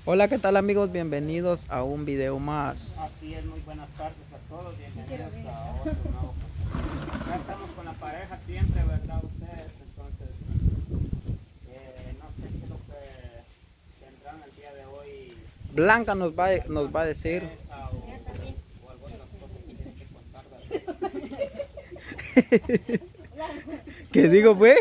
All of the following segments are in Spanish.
Hola, ¿qué tal amigos? Bienvenidos a un video más. Así es, muy buenas tardes a todos, bienvenidos a otro nuevo contenido. Ya estamos con la pareja siempre, ¿verdad? Ustedes, entonces, no sé qué es lo que tendrán el día de hoy. Blanca nos va a decir. O alguna de las cosas que tienen que contar, ¿verdad? ¿Qué digo, pues?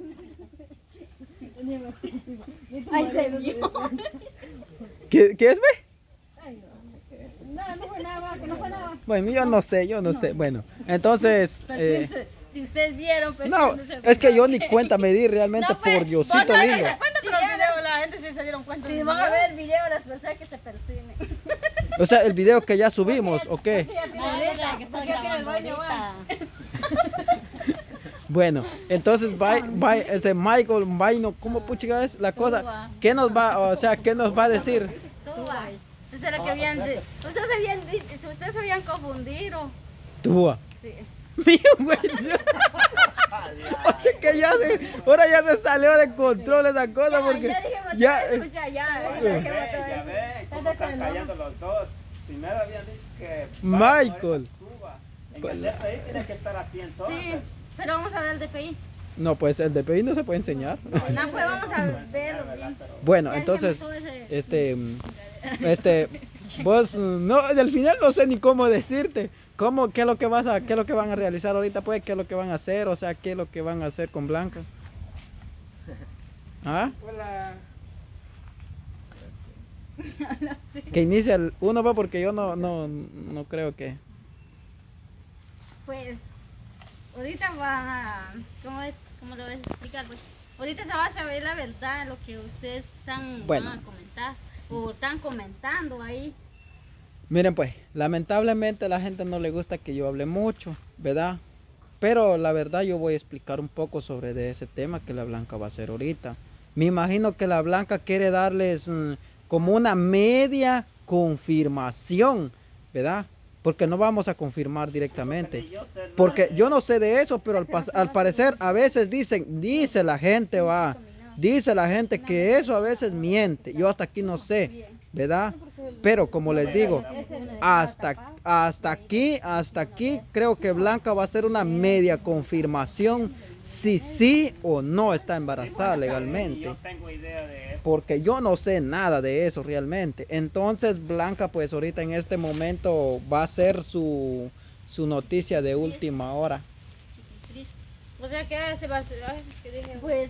Ay, se vio. ¿Qué es, pues? No fue nada, no fue nada. Bueno, yo no sé. Bueno, entonces. Si ustedes vieron, pues. No, es que yo ni cuenta me di realmente por Diosito lindo. Pero el video, la gente sí se dieron cuenta. Si van a ver el video, las personas que se persiguen. O sea, el video que ya subimos, ¿o qué? Bueno, entonces Michael, Vaino, ¿cómo puchica es la cosa? ¿Qué nos va, o sea, qué nos va a decir? Ustedes se habían confundido. Tú. Sí. Mío, güey. O sea que ahora ya se salió de control esa cosa porque Ya ve, cómo están callando los dos. Primero habían dicho que Michael. en el DPI tiene que estar así entonces. Sí, pero vamos a ver el DPI. No, pues el DPI no se puede enseñar. No, pues vamos a verlo bien. Bueno, entonces, vos no, al final no sé ni cómo decirte. ¿Qué es lo que qué es lo que van a realizar ahorita, pues? ¿Qué es lo que van a hacer? O sea, ¿qué es lo que van a hacer con Blanca? ¿Ah? Hola. Que inicia uno, va, porque yo no creo que. Pues, ahorita van a, ¿cómo lo voy a explicar? Pues, ahorita se va a saber la verdad, lo que ustedes van a comentar, o están comentando ahí. Miren pues, lamentablemente a la gente no le gusta que yo hable mucho, ¿verdad? Pero la verdad yo voy a explicar un poco sobre de ese tema que la Blanca va a hacer ahorita. Me imagino que la Blanca quiere darles como una media confirmación, ¿verdad? Porque no vamos a confirmar directamente. Porque yo no sé de eso, pero al parecer a veces dice la gente, dice la gente que eso a veces miente. Yo hasta aquí no sé, ¿verdad? Pero como les digo, hasta aquí creo que Blanca va a hacer una media confirmación si sí o no está embarazada legalmente. Yo tengo idea de eso. Porque yo no sé nada de eso realmente. Entonces Blanca pues ahorita en este momento va a ser su noticia de última hora. O sea que se va a hacer, pues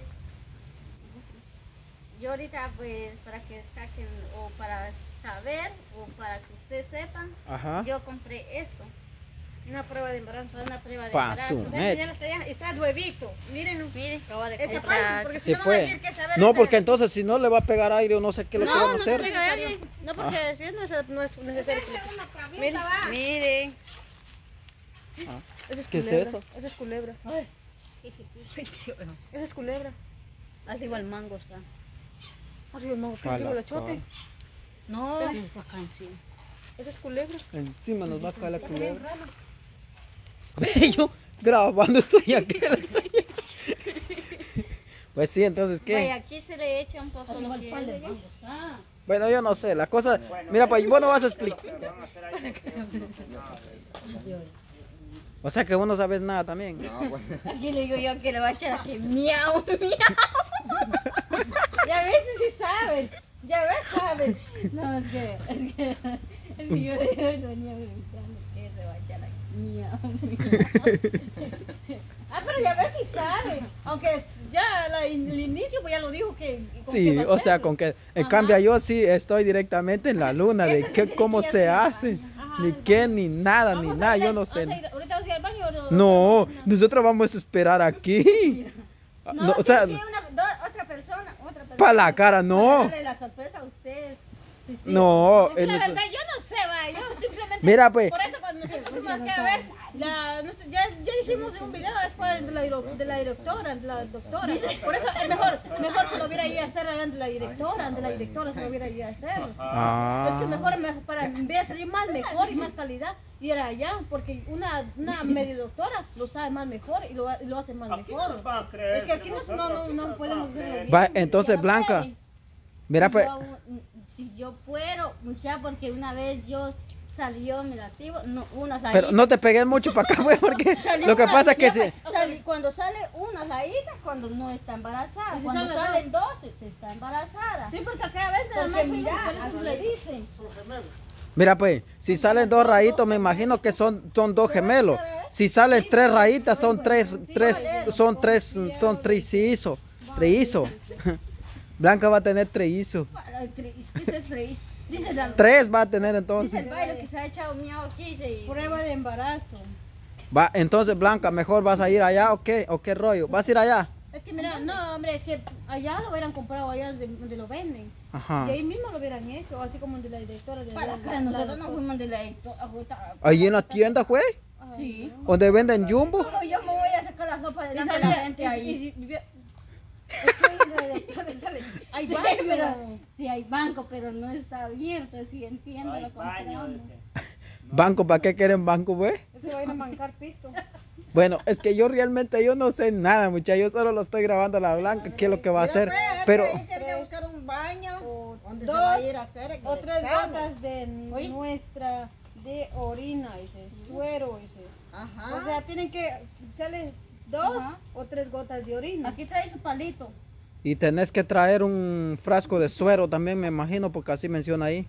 yo ahorita pues para que saquen o para saber o para que ustedes sepan, yo compré esto. Una prueba de embarazo. Una prueba de embarazo. Está nuevito. Miren. Acabo de comprar. Porque si no, va a decir que saber. No, porque entonces si no le va a pegar aire o no sé qué le van a hacer. No, no pega aire. No, porque si no es necesario. Miren. ¿Qué es eso? Eso es culebra. Eso es culebra. Así igual mango está. Así igual mango. ¿Qué digo, la chote? No, es bacán, sí. Eso es culebra. Encima nos va a caer la culebra. Yo grabando estoy aquí. Pues sí, entonces ¿qué? Vaya, aquí se le echa un poco lo que Bueno, yo no sé, la cosa, mira, pues vos no vas a explicar. O sea que vos no sabes nada también. Aquí le digo yo que le va a echar aquí miau, miau. Ya ves si saben, saben. No, es que yo venía pensando que se va a echar aquí miau, miau. Pero ya ves si saben, aunque ya el inicio pues ya lo dijo que. Sí, o sea, con que, en cambio yo sí estoy directamente en la luna de cómo se hace. Ni qué, ni nada, yo no sé. ¿Ahorita vas a ir al baño o no? Nosotros vamos a esperar aquí. No, o sea, otra persona. Para la cara, no. Darle la sorpresa a ustedes. Sí. No. La verdad, yo no sé, yo simplemente. Mira, pues. Por eso cuando nos pusimos aquí a ver, ya dijimos en un video después de la doctora. Por eso es mejor se lo hubiera ido a hacer delante de la directora, se lo hubiera ido a hacer. Es que mejor para ver salir más mejor y más calidad. Y era allá, porque una medio doctora lo sabe más mejor y lo hace más mejor. Es que aquí no podemos hacerlo bien. Va, entonces Blanca. Mira, pues, Si yo puedo, mucha, porque una vez yo salió negativo, no, una salida. pero no te pegues mucho para acá, pues, porque lo que pasa es que Cuando sale una salida, cuando no está embarazada. Pues si Cuando sale salen dos, se está embarazada. Sí, porque acá a veces nada Porque más mira, fuimos así por le eso. dicen. mira, pues, si salen dos rayitos, me imagino que son dos gemelos. Si salen tres rayitas, son trillizos. Trillizos. Blanca va a tener trillizos. ¿Qué es tres? Dice la, Tres va a tener dice entonces. el baile que se ha echado miau aquí. Prueba de embarazo. Va, entonces Blanca, mejor vas a ir allá o qué rollo. ¿Vas a ir allá? Es que mira, no, hombre, es que allá lo hubieran comprado, allá donde lo venden. Ajá. Y ahí mismo lo hubieran hecho, así como de la directora de Para acá, nosotros no fuimos de la ahorita. Ahí en la tienda, güey, Sí. donde venden Jumbo. ¿Cómo yo me voy a sacar las ropas Y delante de la salía, gente ahí? y hay Sí, baño. pero, sí hay banco, pero no está abierto, sí entiendo, Hay lo baño, compramos. dice. Banco, ¿para qué quieren banco, güey? Se va a ir a mancar pisto. Bueno, es que yo realmente yo no sé nada, muchachos. Yo solo lo estoy grabando a la Blanca, qué es lo que va a hacer. Pero Tiene que buscar un baño O donde dos, se va a ir a hacer el o 3 examen. gotas de muestra de orina, dice, suero, dice. Ajá. O sea, tienen que echarle 2 Ajá. o 3 gotas de orina. Aquí trae su palito. y tenés que traer un frasco de suero también, me imagino, porque así menciona ahí.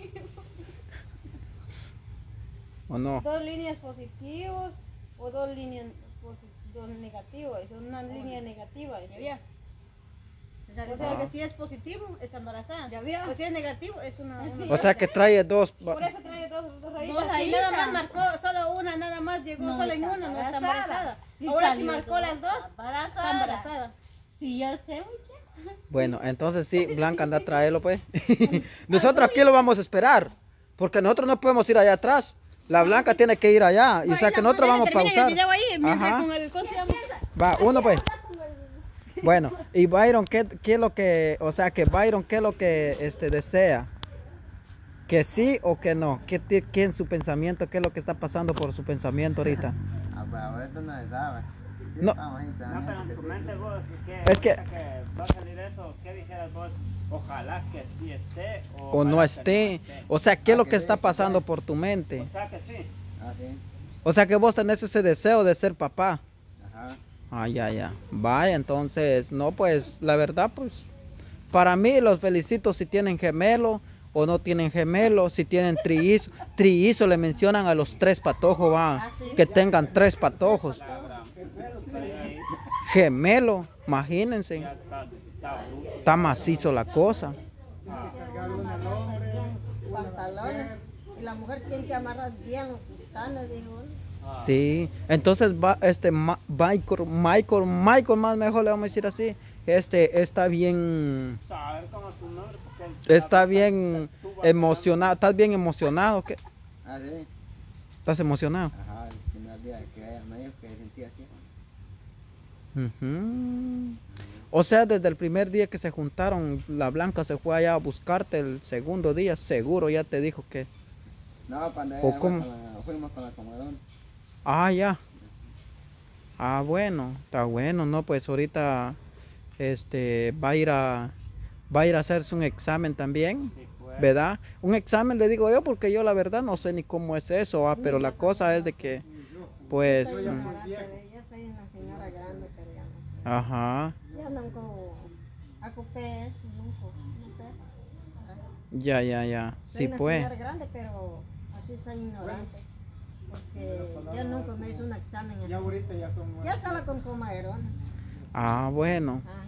¿O no? 2 líneas positivos o 2 líneas dos negativas, una línea negativa. Ya vio. O sea que si es positivo, está embarazada. Ya vio. Pues si es negativo, es una. O sea que trae dos. Por eso trae dos rayitas. Dos Si rayitas. nada más marcó solo una, nada más llegó No solo en está una, no está embarazada. embarazada. Y Ahora si salió marcó dos. las dos, Embarazada. está embarazada. Sí, yo sé mucha. Bueno, entonces sí, Blanca anda a traerlo, pues. Nosotros aquí lo vamos a esperar, porque nosotros no podemos ir allá atrás. La Blanca tiene que ir allá, y o sea que nosotros vamos a pausar. el video ahí, mientras Ajá. con el ¿cómo se llama? Va, uno pues. Bueno, y Byron, ¿qué es lo que, o sea que Byron, qué es lo que desea? ¿Que sí o que no? ¿Qué en su pensamiento, qué es lo que está pasando por su pensamiento ahorita? Ah, pues ahorita no se sabe. Sí, No. estamos ahí No, pero planeando en tu que sí. mente vos, Es que- ahorita va a salir eso, ¿qué dijeras vos? Ojalá que sí esté O ojalá no que esté. O sea, ¿qué es lo que que está sí, pasando sí. por tu mente? O sea que sí. Ah, sí. O sea que vos tenés ese deseo de ser papá. Ajá. Ah, ya. Vaya, entonces, no, pues, la verdad, pues, para mí los felicito si tienen gemelo o no tienen gemelo, si tienen trillizo. Trillizo le mencionan a los 3 patojos, va, Ah, sí. que tengan 3 patojos. Ahí Gemelo, imagínense, ya está bruto. está macizo la cosa. Pantalones. Y la mujer tiene que amarrar bien los cristales, dijo. Sí, entonces va, Michael más mejor le vamos a decir así, está bien, Saber cómo es tu nombre, porque está bien emocionado, ¿estás bien emocionado? ¿Qué? Ah, sí. ¿Estás emocionado? Ajá, el primer día que me dijo que sentía así. Ujú. O sea, desde el primer día que se juntaron, la Blanca se fue allá a buscarte, el segundo día seguro ya te dijo que... No, cuando ¿O ella cómo? fuimos con la comodón. Ah, ya. Ah, bueno, está bueno, ¿no? Pues ahorita va a ir a hacerse un examen también, sí, pues. ¿verdad? Un examen le digo yo porque yo la verdad no sé ni cómo es eso, pero la cosa es de que, pues, Yo soy una señora grande, pero ya no sé. ajá, Ya nunca ocupé eso, nunca, no sé. ya, Soy sí una pues. señora grande, pero así soy ignorante. Porque yo nunca me hice un examen así. ahorita ya son Ya salgo con comadrona. Ah, bueno, Ajá.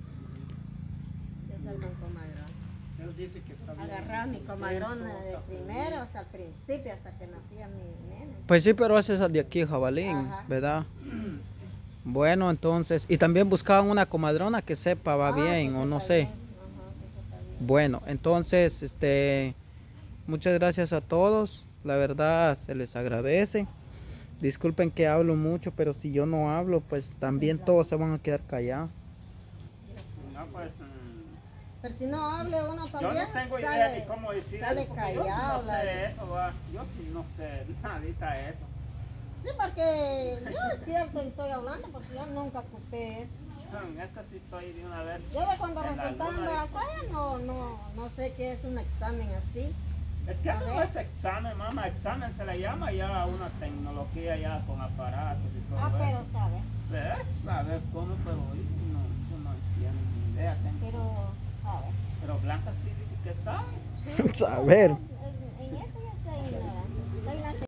Ya salgo con comadrona. Él dice que está bien. Agarrar mi comadrona de primero hasta el principio, hasta que nacía mi nene. pues sí, pero ese es el de aquí, Jabalín, Ajá. ¿verdad? Bueno, entonces, y también buscaban una comadrona que sepa, va Ah, bien que o no sepa sé. bien. Ajá, que sepa bien. Bueno, entonces, muchas gracias a todos. La verdad, se les agradece. Disculpen que hablo mucho, pero si yo no hablo, pues también todos se van a quedar callados. No, pues. Pero si no hable uno Yo también, no tengo idea sale, de cómo decir sale eso, porque yo sí callado. no sé eso, va. Yo sí no sé nadita eso. Sí, porque yo es cierto estoy hablando, porque yo nunca ocupé eso. Esta sí estoy de una vez. Yo de cuando en la resultaba luna, embarazada no sé qué es un examen así. Es que eso A no ver. es examen, mamá. Examen se le llama ya a una tecnología ya con aparatos y todo Ah, pero eso. sabe. ¿Ves? A ver cómo, pero hoy sí no, yo no entiendo ni idea. Pero, sabe. Pero Blanca sí dice que sabe. Sí, Saber. en eso ya está ignorante. Soy una